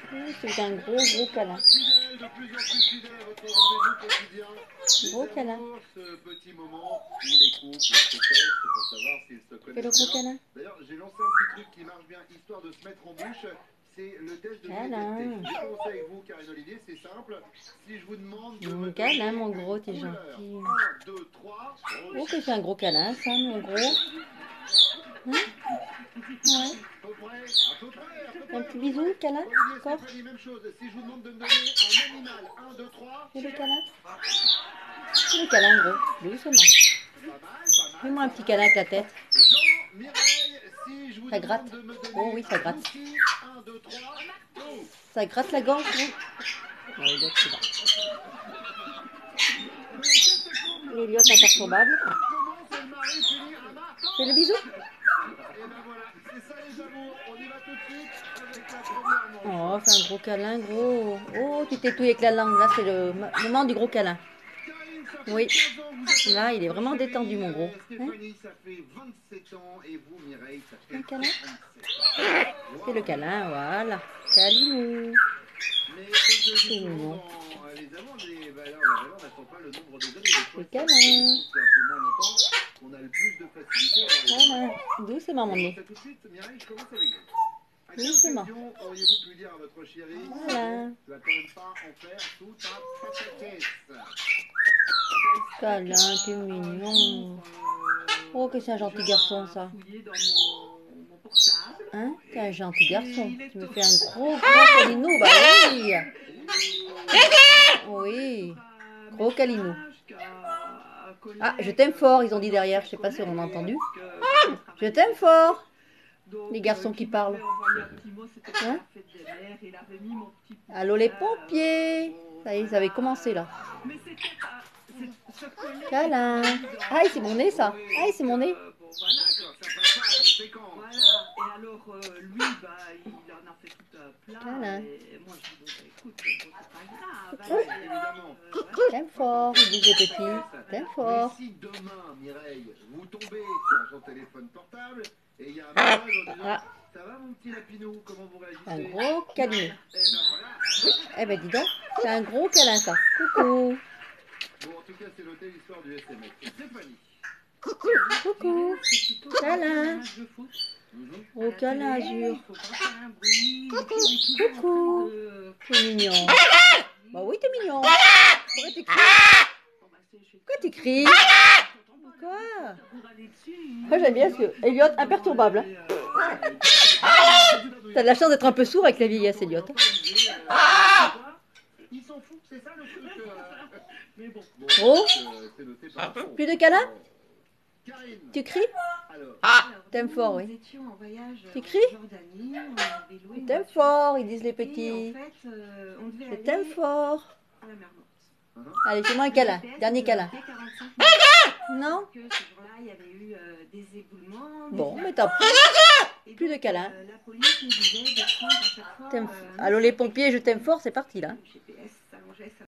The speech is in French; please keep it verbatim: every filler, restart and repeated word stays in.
Oui, c'est un gros, gros câlin. Fidèle, de plus en plus fidèle à votre rendez-vous quotidien. Gros câlin. D'amour, ce petit moment où les couples se testent pour savoir s'ils se Fais le connaissent gros bien. câlin. D'ailleurs, j'ai lancé un petit truc qui marche bien, histoire de se mettre en bouche. C'est le test de l'immédiateté. Câlin. Je vais commencer avec vous, Karine Olivier, c'est simple. Si je vous demande de Mon me câlin, donner mon gros, une t'es couleur, gentil. un, deux, trois, Oh, que c'est un gros câlin, ça, mon gros. Hein? Ouais. à peu près, à peu près, à peu près. Un petit bisou, câlin, Olivier, encore. Stéphanie, même chose. Si je vous demande de me donner un animal, un, deux, trois. Fais le câlin. Fais le câlin, gros. Doucement. Pas mal, pas mal. Fais-moi un petit câlin avec la tête. Jean, Mireille, si je vous Ça demande gratte. de me donner Oh oui, ça gratte. un outil, un, deux, trois, go. Ça gratte la gorge, oui. Ouais, Elliot, c'est là. Elliot, imperturbable. Comment c'est le mari finit à marteau? Fais le bisou. Et ben voilà, c'est ça les amours. On y va tout de suite avec la première manche. Oh, fais un gros câlin, gros. Oh, tu t'étouilles avec la langue. Là, c'est le moment du gros câlin. Karine, ça fait Oui. quinze ans, vous êtes Là, il est notre vraiment chérie. détendu, mon gros. Hein? Stéphanie, ça fait vingt-sept ans. Et vous, Mireille, ça fait Un câlin. quarante-sept ans. Fais le câlin, voilà. Câlinou. Mais comme je le C'est dis souvent mignon. dans les amours, les valeurs, la valeur n'attend pas le nombre de années. Des fois, Le c'est câlin. un peu moins longtemps qu'on a le plus de facilité à avoir Câlin. Doucement, mon nez. ça tout de suite, Mireille, je commence avec vous. À quelle Doucement. occasion auriez-vous pu dire à votre chérie, Voilà. tu vas quand même pas en faire tout un pataquès? Câlin, t'es mignon. Oh, que c'est un gentil garçon, ça. Hein? T'es un gentil garçon. Tu me fais un gros, gros câlinou. Bah oui. Oui. Gros câlinou. Ah, je t'aime fort, ils ont dit derrière. Je sais pas si on a entendu. Je t'aime fort. Les garçons qui parlent. Hein? Allô les pompiers. Ça y est, ça avait commencé là. Câlin. Aïe, c'est mon nez ça. Aïe, c'est mon nez. D'accord, ça passe pas à conséquence. Voilà, et alors euh, lui, bah, il en a fait tout un plat. Câlin. Et moi, je dis, bon, bah, écoute, bon, c'est pas grave. Bien évidemment. Euh, voilà. T'aimes fort, ils disent les petits. T'aimes fort. Mais si demain, Mireille, vous tombez sur son téléphone portable et il y a un message en disant Ah. ça va mon petit lapinou, comment vous réagissez? Un gros câlin. Eh ben voilà. Eh ben dis donc, c'est un gros câlin ça. Coucou. Bon, en tout cas, c'est noté l'histoire du S M S. Stéphanie. Coucou. Câlin. Je fout. Mhm. Gros câlin azur. Il faut pas faire un bruit. Coucou. Euh, T'es mignon. Bah oui, t'es mignon. Pourquoi tu cries? bon, bah, c'est- je- Pourquoi tu cries? Quoi? pour aller dessus. Moi j'aime bien ce que Elliot, imperturbable. Et, Hein. euh, T'as de la chance d'être un peu sourd avec la vieillesse, Elliot. Ils s'en foutent, c'est ça le truc. euh. Mais bon. Bon, Oh. euh, c'est noté par fond. Plus de câlins? Karine. Tu cries? Alors, Alors, T'aimes nous, fort, nous oui. étions en voyage Tu en cries? Jordanie, on avait loué une T'aimes voiture. fort, ils disent les Et petits. en fait, euh, on devait Je aller t'aime fort. à la mer Morte. Allez, fais-moi un câlin. Le G P S, Dernier euh, câlin. dès quarante-cinq minutes. Non? Que ce jour-là, il y avait eu euh, des éboulements. des Bon, feux. mais tant pis. Et plus de donc, câlins. euh, la police nous disait de prendre à chaque fois. T'aimes- euh, un Allô les pompiers, je t'aime fort, c'est parti là. G P S, ça longeait, ça